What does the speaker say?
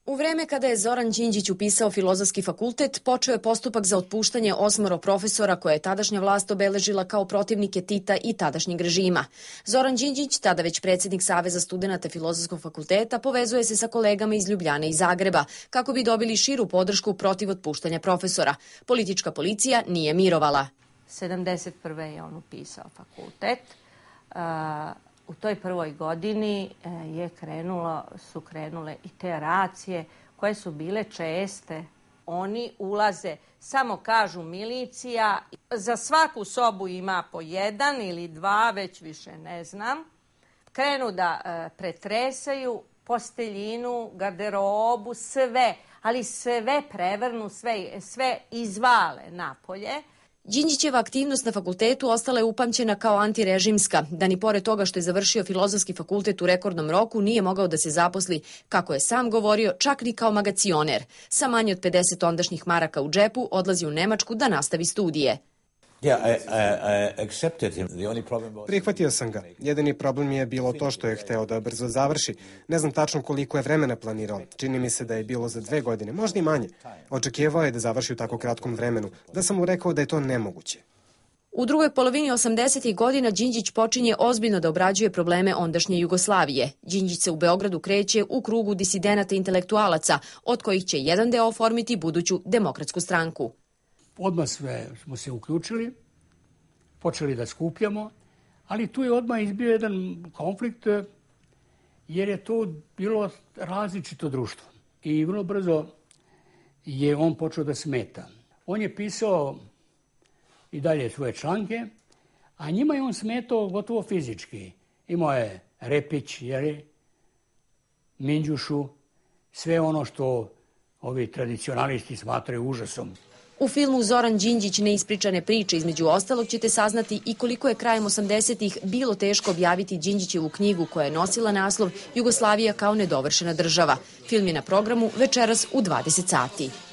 U vreme kada je Zoran Đinđić upisao Filozofski fakultet, počeo je postupak za otpuštanje 8 profesora koje je tadašnja vlast obeležila kao protivnike Tita i tadašnjeg režima. Zoran Đinđić, tada već predsjednik Saveza studenata Filozofskog fakulteta, povezuje se sa kolegama iz Ljubljane i Zagreba kako bi dobili širu podršku protiv otpuštanja profesora. Politička policija nije mirovala. 1971. je on upisao fakultet. U toj prvoj godini su krenule i te racije koje su bile česte. Oni ulaze, samo kažu milicija, za svaku sobu ima po 1 ili 2, već više ne znam. Krenu da pretresaju posteljinu, garderobu, sve, ali sve prevrnu, sve izvale napolje. Đinđićeva aktivnost na fakultetu ostala je upamćena kao antirežimska, da ni pored toga što je završio Filozofski fakultet u rekordnom roku nije mogao da se zaposli, kako je sam govorio, čak ni kao magacioner. Sa manje od 50 ondašnjih maraka u džepu odlazi u Nemačku da nastavi studije. Prihvatio sam ga. Jedini problem je bilo to što je hteo da brzo završi. Ne znam tačno koliko je vremena planirao. Čini mi se da je bilo za 2 godine, možda i manje. Očekivao je da završi u tako kratkom vremenu, da sam mu rekao da je to nemoguće. U drugoj polovini 80. godina Đinđić počinje ozbiljno da obrađuje probleme ondašnje Jugoslavije. Đinđić se u Beogradu kreće u krugu disidenata intelektualaca, od kojih će jedan deo oformiti buduću Demokratsku stranku. Odmah sve smo se uključili, počeli da skupljamo, ali tu je odmah izbio jedan konflikt jer je to bilo različito društvo. I vrlo brzo je on počeo da smeta. On je pisao i dalje svoje članke, a njima je on smetao gotovo fizički. Imao je Repić, Minđušu, sve ono što ovi tradicionalisti smatraju užasom. U filmu Zoran Đinđić neispričane priče, između ostalog, ćete saznati i koliko je krajem 80-ih bilo teško objaviti Đinđićevu knjigu koja je nosila naslov Jugoslavija kao nedovršena država. Film je na programu večeras u 20 sati.